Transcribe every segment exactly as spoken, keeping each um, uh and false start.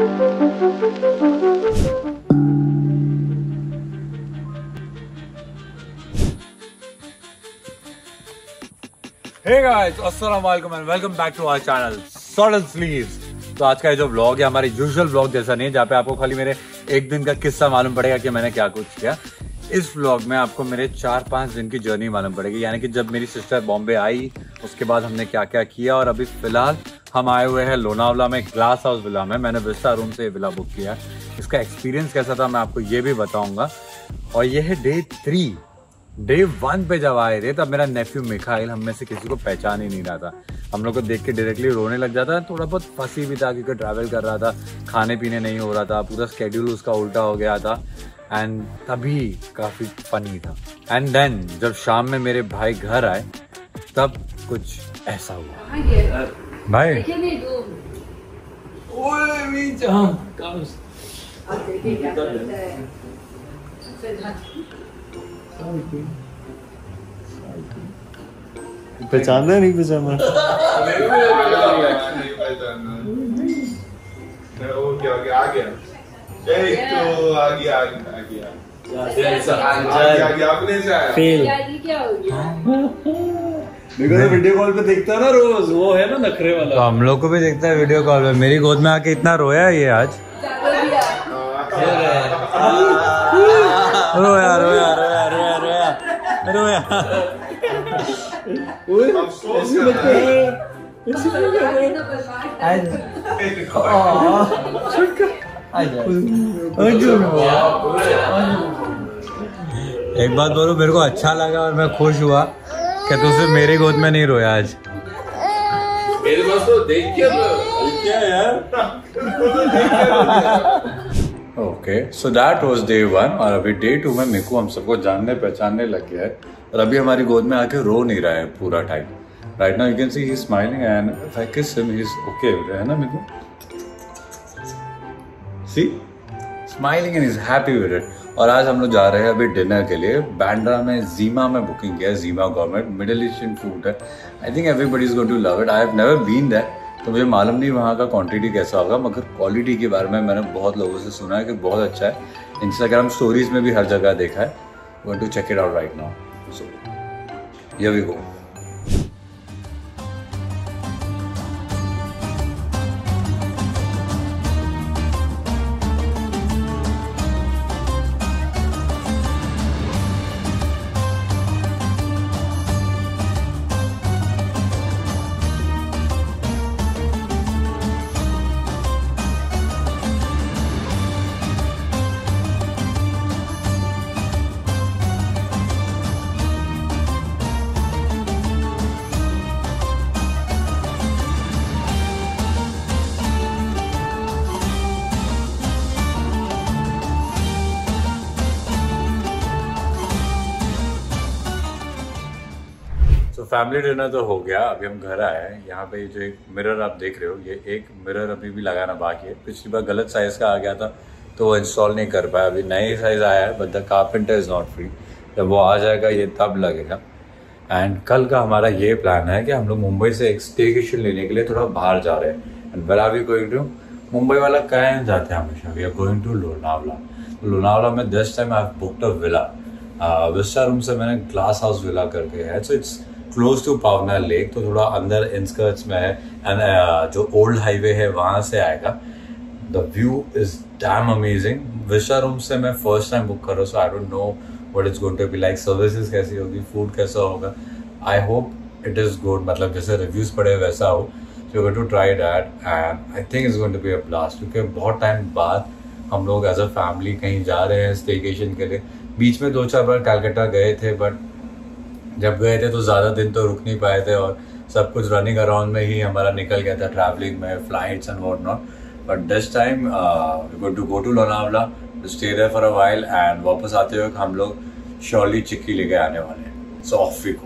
Hey guys, अस्सलाम वालेकुम and welcome back to our channel sort sleeves. तो आज का ये जो व्लॉग है हमारे यूजुअल व्लॉग जैसा नहीं है, जहाँ पे आपको खाली मेरे एक दिन का किस्सा मालूम पड़ेगा कि मैंने क्या कुछ किया। इस व्लॉग में आपको मेरे चार पाँच दिन की जर्नी मालूम पड़ेगी, यानी कि जब मेरी सिस्टर बॉम्बे आई उसके बाद हमने क्या क्या किया। और अभी फिलहाल हम आए हुए हैं लोनावला में, ग्लास हाउस विला में। मैंने विस्टा रूम से विला बुक किया। इसका एक्सपीरियंस कैसा था मैं आपको ये भी बताऊंगा। और ये है डे थ्री। डे वन पे जब आए थे तब मेरा नेफ्यू मिखाइल हम में से किसी को पहचान ही नहीं रहा था। हम लोग को देख के डायरेक्टली रोने लग जाता है। थोड़ा बहुत फंसी भी था क्योंकि ट्रैवल कर रहा था, खाने पीने नहीं हो रहा था, पूरा स्केड्यूल उसका उल्टा हो गया था। एंड तभी काफ़ी फनी था। एंड देन जब शाम में मेरे भाई घर आए तब कुछ ऐसा हुआ। भाई पहचाना नहीं पहचाना वीडियो कॉल पे देखता है ना रोज, वो है ना नखरे वाला। तो हम लोग को भी देखता है वीडियो कॉल पे। मेरी गोद में आके इतना रोया ये आज। रोया रोया रोया रोया रोया रोया एक बात बोलो, मेरे को अच्छा लगा और मैं खुश हुआ कि तू सिर्फ मेरी गोद में नहीं रोया आज। मेरे पास तो देख के क्या यार। Okay, so that was day one. और अभी डे टू में मिकू हम सबको जानने पहचानने लग गया है और अभी हमारी गोद में आके रो नहीं रहा है पूरा time. Right now you can see he is smiling and if I kiss him he is okay, है ना Miku? See smiling and is happy with it. और आज हम लोग जा रहे हैं अभी डिनर के लिए। बांद्रा में जीमा में बुकिंग किया है। जीमा गवर्नमेंट मिडिल ईस्टर्न फूड है। I think everybody is going to love it. I have never been there, तो मुझे मालूम नहीं वहाँ का क्वांटिटी कैसा होगा, मगर क्वालिटी के बारे में मैंने बहुत लोगों से सुना है कि बहुत अच्छा है। इंस्टाग्राम स्टोरीज में भी हर जगह देखा है। Going to check it out right now. So here we go. Family dinner तो हो गया, अभी हम घर आए हैं। यहाँ पे जो एक मिरर आप देख रहे हो, ये एक मिरर अभी भी लगाना बाकी है। पिछली बार गलत साइज का आ गया था तो वो इंस्टॉल नहीं कर पाया। अभी नई साइज आया है, but the carpenter is not free. जब वो आ जाएगा ये तब लगेगा। एंड कल का हमारा ये प्लान है कि हम लोग मुंबई से एक स्टेकेशन लेने के लिए थोड़ा बाहर जा रहे हैं। And where are we going to? Mumbai वाला कहाँ जाते हैं हमेशा? We are going to Lonavala. Lonavala में this time I have booked a villa. Vista room से मैंने ग्लास हाउस विला करके है। So it's close to Pawna lake, तो थोड़ा अंदर इनस्कर्ट्स में है। एंड uh, जो ओल्ड हाईवे है वहां से आएगा। The view is damn amazing. Vista room से मैं फर्स्ट टाइम बुक कर रहा हूँ, so I don't know what is going to be like. Services कैसी होगी, फूड कैसा होगा। I hope it is good, मतलब जैसे रिव्यूज पड़े वैसा हो। So you going to try that and I think it's going to be a blast, क्योंकि बहुत टाइम बाद हम लोग एज अ फैमिली कहीं जा रहे हैं स्टेकेशन के लिए। बीच में दो चार बार कलकत्ता गए थे, बट जब गए थे तो ज़्यादा दिन तो रुक नहीं पाए थे और सब कुछ रनिंग अराउंड में ही हमारा निकल गया था, ट्रैवलिंग में, flights and what not. But this time we going to go to Lonavala, stay there for a while and वापस आते हुए हम लोग श्योरली चिक्की लेके आने वाले हैं। So off we go.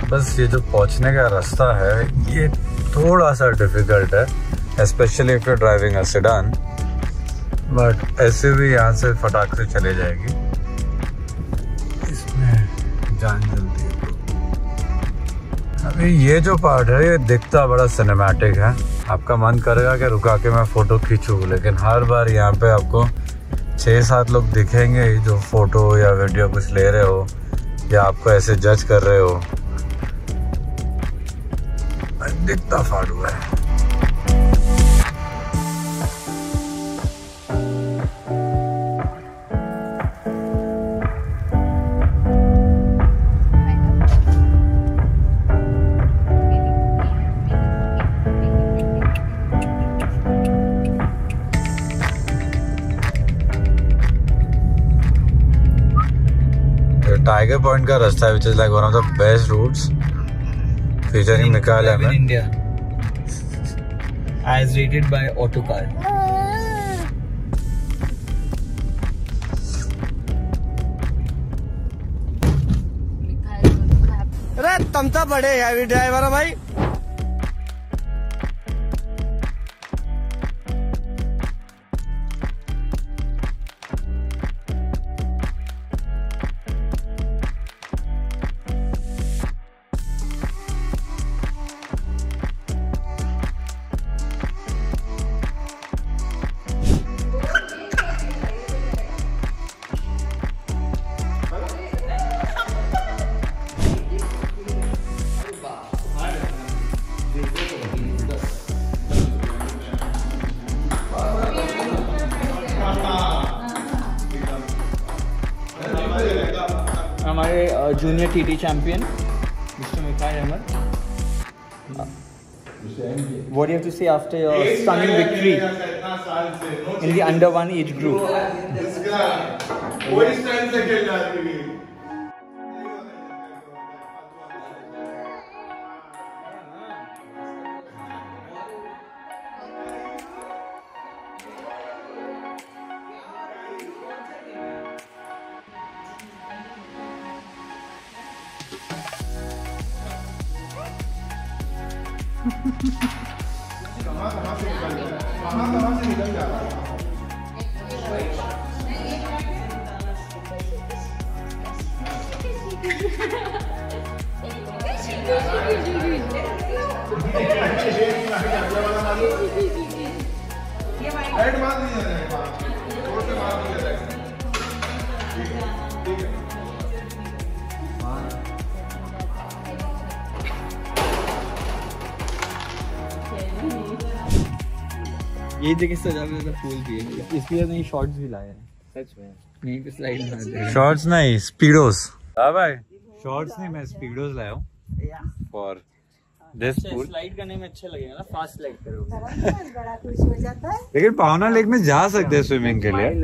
बस ये जो पहुंचने का रास्ता है ये थोड़ा सा डिफिकल्ट है, specially if you driving a sedan, but ऐसे भी यहाँ से फटाक से चले जाएगी। इसमें जान जल्दी है। अभी ये जो पार्ट है ये दिखता बड़ा सिनेमैटिक है, आपका मन करेगा कि रुका के मैं फोटो खींचूं, लेकिन हर बार यहाँ पे आपको छः सात लोग दिखेंगे जो फोटो या वीडियो कुछ ले रहे हो या आपको ऐसे जज कर रहे हो। दिखता फाड़ू है। टाइगर पॉइंट का रास्ता है, which is like one of the best routes featuring Mikael in India, as rated by Autocar. अरे तुम तो बड़े हैवी ड्राइवर हो भाई। हमारे junior TT champion mister Mikail Ahmad, what do you have to say after your stunning victory in the under one age group? ये जगह सजा में फूल भी है, इसलिए नहीं शॉर्ट्स भी लाए हैं। सच में यहीं पे स्लाइड मार शॉर्ट्स नहीं स्पीडोस। हाँ भाई शॉर्ट्स नहीं, मैं स्पीडोस लाया हूँ फॉर दिस पूल। स्लाइड करने में अच्छा लगेगा ना, फास्ट स्लाइड करोगे। बड़ा खुश हो जाता है। लेकिन पावना लेक में जा सकते हैं स्विमिंग के लिए।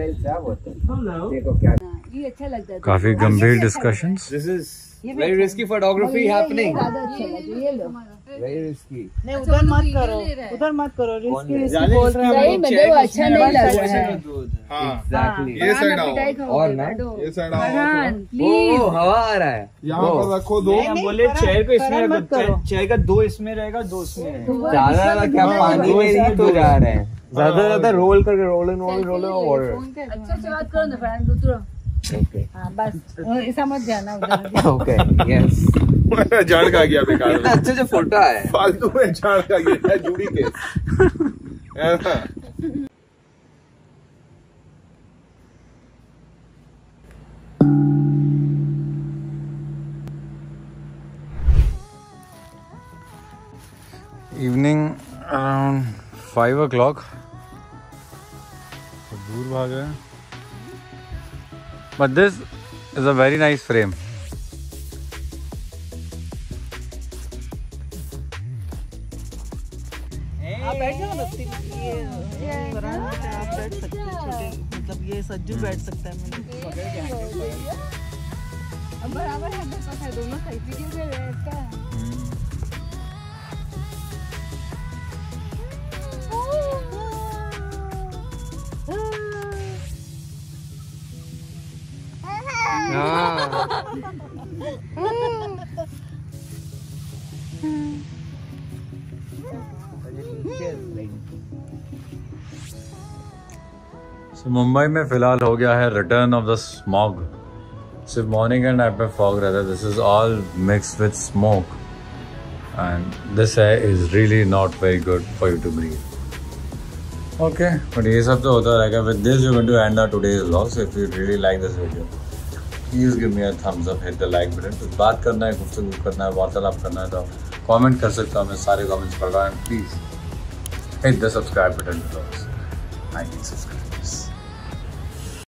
ये अच्छा लगता है। काफी गंभीर discussions. This is very risky photography happening. ये लो वेरी रिस्की। नहीं उधर मत करो, उधर मत करो, रिस्की रिस्की बोल रहे हैं। सही में देखो अच्छा नहीं लग रहा है। एग्जैक्टली ये साइड आओ और मैं ये साइड आओ। प्लीज ओ हवा आ रहा है यहाँ पर रखो दो। हम बोले चेयर को इसमें मत करो। चेयर का दो इसमें रहेगा, दो उसमें रहेगा। ज्यादा ज्यादा क्या पानी में ही तो जा रहे हैं, ज्यादा ज्यादा रोल करके roll in roll roll water. अच्छा से बात करो ना फ्रेंड दूसरा। ओके हाँ बस ऐसा मत जाना उधर। Okay yes. झाड़ का गया बेकार में। अच्छे से फोटो है, फालतू में झाड़ का गया जूड़ी के। Evening around five o'clock दूर भाग गए, but this is a very nice frame. आप बैठ जाओ ना, ये वरांडा पे आप बैठ सकते हैं, छोटे मतलब ये सज्जू बैठ सकता है। अब बराबर है दोनों साइड, दोनों साइड पे क्यों कर रहे हैं इसका? So, मुंबई में फिलहाल हो गया है रिटर्न ऑफ द स्मॉग। सिर्फ मॉर्निंग एंड नाइट में फॉग रहता है। This is all mix with smoke and this air is really not very good for you to breathe. Okay, but ये सब तो होता रहेगा। With this you going to end our today's vlog. So if you really like this video please give me a thumbs up, hit the like button. कुछ बात करना है, गुफ्तगू करना है, वार्तालाप करना है तो कमेंट कर सकता हूँ। मैं सारे कमेंट्स पढ़ रहा हूँ। Please hit the subscribe button. Nineteen subscribers.